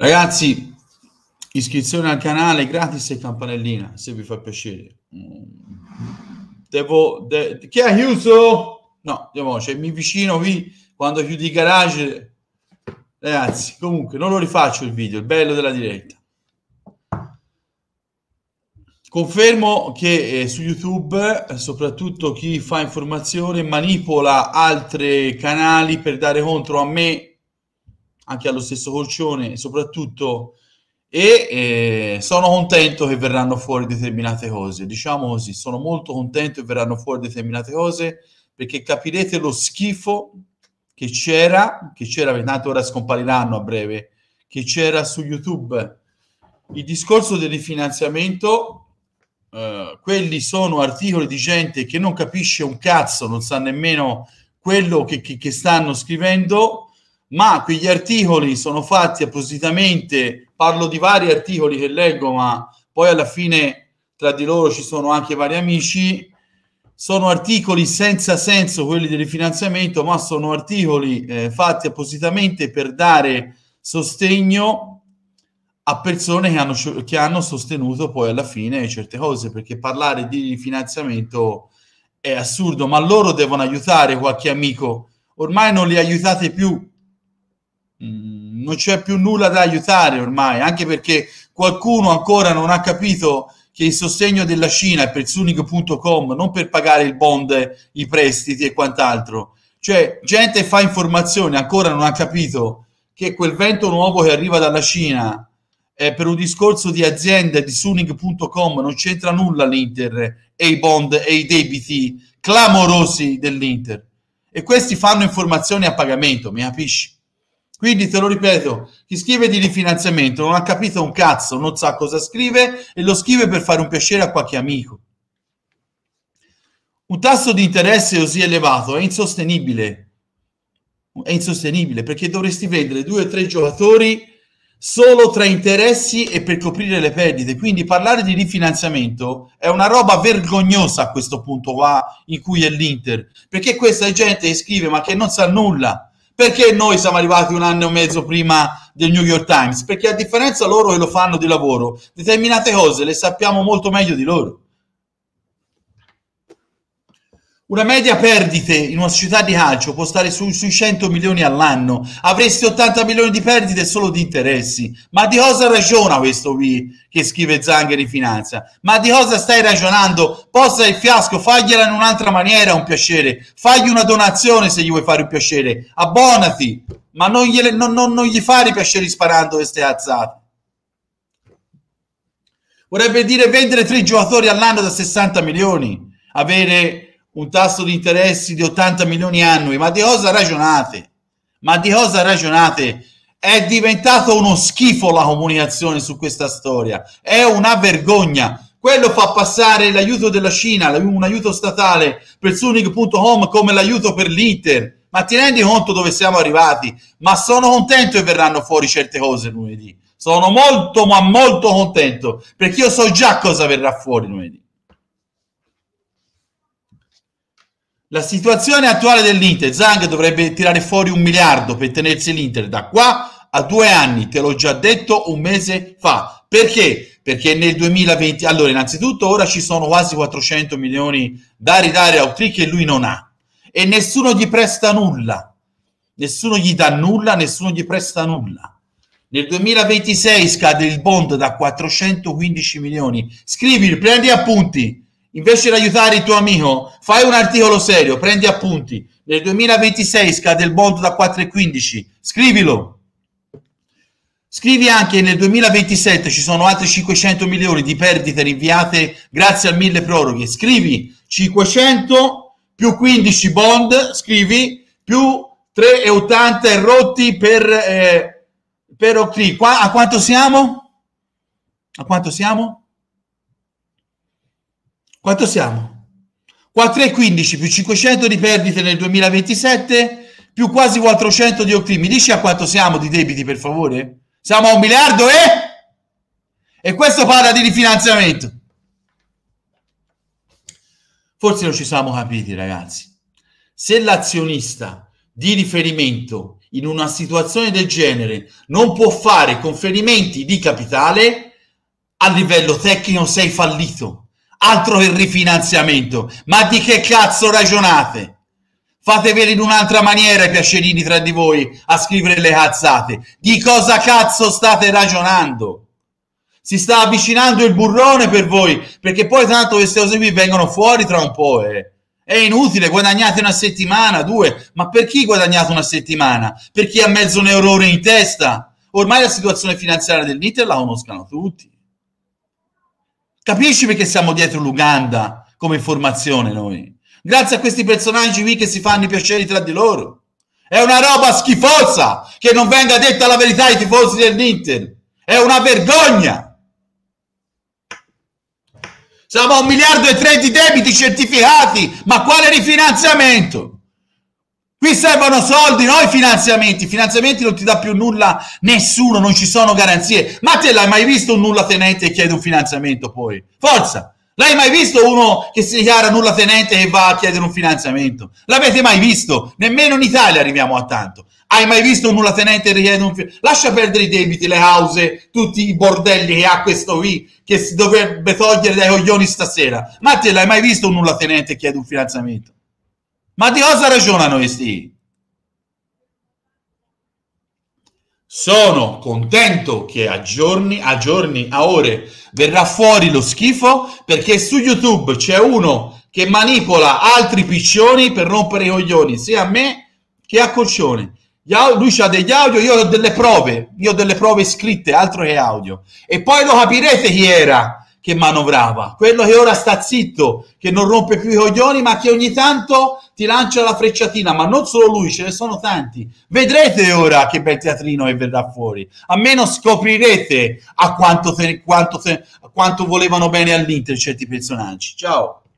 Ragazzi, iscrizione al canale gratis e campanellina, se vi fa piacere. Chi ha chiuso? No, cioè, mi vicino qui quando chiudi i garage. Ragazzi, comunque non lo rifaccio il video, il bello della diretta. Confermo che su YouTube, soprattutto chi fa informazione, manipola altri canali per dare contro a me, anche allo stesso Colcione, soprattutto, e sono contento che verranno fuori determinate cose. Diciamo così, sono molto contento che verranno fuori determinate cose, perché capirete lo schifo che c'era, tanto ora scompariranno a breve, che c'era su YouTube. Il discorso del rifinanziamento, quelli sono articoli di gente che non capisce un cazzo, non sa nemmeno quello che stanno scrivendo, ma quegli articoli sono fatti appositamente. Parlo di vari articoli che leggo, ma poi alla fine tra di loro ci sono anche vari amici. Sono articoli senza senso quelli del rifinanziamento, ma sono articoli fatti appositamente per dare sostegno a persone che hanno sostenuto poi alla fine certe cose, perché parlare di rifinanziamento è assurdo, ma loro devono aiutare qualche amico. Ormai non li aiutate più, non c'è più nulla da aiutare ormai, anche perché qualcuno ancora non ha capito che il sostegno della Cina è per Zunic.com, non per pagare il bond, i prestiti e quant'altro. Cioè, gente fa informazione ancora non ha capito che quel vento nuovo che arriva dalla Cina è per un discorso di aziende di Zunic.com, non c'entra nulla l'Inter e i bond e i debiti clamorosi dell'Inter. E questi fanno informazioni a pagamento, mi capisci? Quindi te lo ripeto, chi scrive di rifinanziamento non ha capito un cazzo, non sa cosa scrive e lo scrive per fare un piacere a qualche amico. Un tasso di interesse così elevato è insostenibile. È insostenibile perché dovresti vendere 2 o 3 giocatori solo tra interessi e per coprire le perdite. Quindi parlare di rifinanziamento è una roba vergognosa a questo punto qua in cui è l'Inter, perché questa è gente che scrive ma che non sa nulla. Perché noi siamo arrivati 1 anno e mezzo prima del New York Times? Perché a differenza loro che lo fanno di lavoro, determinate cose le sappiamo molto meglio di loro. Una media perdite in una società di calcio può stare sui 100 milioni all'anno, avresti 80 milioni di perdite solo di interessi. Ma di cosa ragiona questo qui che scrive Zangheri Finanza? Ma di cosa stai ragionando? Posa il fiasco, fagliela in un'altra maniera un piacere, fagli una donazione se gli vuoi fare un piacere, abbonati, ma non gli fare i piaceri sparando queste azzate. Vorrebbe dire vendere 3 giocatori all'anno da 60 milioni, avere un tasso di interessi di 80 milioni annui. Ma di cosa ragionate? Ma di cosa ragionate? È diventato uno schifo la comunicazione su questa storia, è una vergogna. Quello fa passare l'aiuto della Cina, un aiuto statale per Zunic.com come l'aiuto per l'Inter. Ma ti rendi conto dove siamo arrivati? Ma sono contento che verranno fuori certe cose lunedì, sono molto ma molto contento, perché io so già cosa verrà fuori lunedì. La situazione attuale dell'Inter, Zang dovrebbe tirare fuori 1 miliardo per tenersi l'Inter da qua a 2 anni, te l'ho già detto un mese fa. Perché? Perché nel 2020, allora innanzitutto ora ci sono quasi 400 milioni da ridare a Autry che lui non ha e nessuno gli presta nulla, nessuno gli dà nulla, nessuno gli presta nulla. Nel 2026 scade il bond da 415 milioni, scrivi, prendi appunti. Invece di aiutare il tuo amico, fai un articolo serio, prendi appunti. Nel 2026 scade il bond da 4,15, scrivilo. Scrivi anche nel 2027 ci sono altri 500 milioni di perdite rinviate grazie al 1000 proroghe. Scrivi 500 più 15 bond, scrivi più 3,80 rotti per Autry. A quanto siamo? A quanto siamo? Quanto siamo? 4,15 più 500 di perdite nel 2027 più quasi 400 di Autry. Mi dici a quanto siamo di debiti, per favore? Siamo a 1 miliardo e questo parla di rifinanziamento. Forse non ci siamo capiti, ragazzi. Se l'azionista di riferimento in una situazione del genere non può fare conferimenti di capitale, a livello tecnico sei fallito. Altro che rifinanziamento. Ma di che cazzo ragionate? Fateveli in un'altra maniera i piacerini tra di voi a scrivere le cazzate. Di cosa cazzo state ragionando? Si sta avvicinando il burrone per voi, perché poi tanto queste cose qui vengono fuori tra un po'. È inutile, guadagnate una settimana, due. Ma per chi guadagnate una settimana? Per chi ha mezzo neurone in testa? Ormai la situazione finanziaria dell'Inter la conoscono tutti. Capisci perché siamo dietro l'Uganda come informazione noi? Grazie a questi personaggi qui che si fanno i piaceri tra di loro. È una roba schifosa che non venga detta la verità ai tifosi dell'Inter. È una vergogna. Siamo a 1,3 miliardi di debiti certificati, ma quale rifinanziamento? Qui servono soldi, non i finanziamenti. I finanziamenti non ti dà più nulla nessuno, non ci sono garanzie. Ma te l'hai mai visto un nullatenente che chiede un finanziamento poi? Forza! L'hai mai visto uno che si dichiara nullatenente e va a chiedere un finanziamento? L'avete mai visto? Nemmeno in Italia arriviamo a tanto. Hai mai visto un nullatenente che richiede un finanziamento? Lascia perdere i debiti, le cause, tutti i bordelli che ha questo qui, che si dovrebbe togliere dai coglioni stasera. Ma te l'hai mai visto un nullatenente che chiede un finanziamento? Ma di cosa ragionano questi? Sono contento che a ore verrà fuori lo schifo, perché su YouTube c'è uno che manipola altri piccioni per rompere i coglioni sia a me che a Colcione. Lui ha degli audio, io ho delle prove scritte, altro che audio, e poi lo capirete chi era che manovrava, quello che ora sta zitto, che non rompe più i coglioni, ma che ogni tanto ti lancia la frecciatina. Ma non solo lui, ce ne sono tanti. Vedrete ora che bel teatrino che verrà fuori. Almeno scoprirete a quanto volevano bene all'Inter certi personaggi. Ciao.